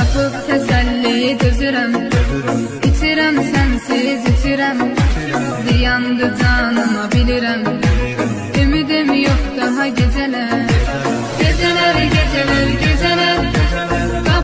tapıb təsəlli dözürəm. İçirəm sənsiz içirəm, ziyandı canıma bilirəm. Ümidim yox daha gecələr, gecələr, gecələr, gecələr.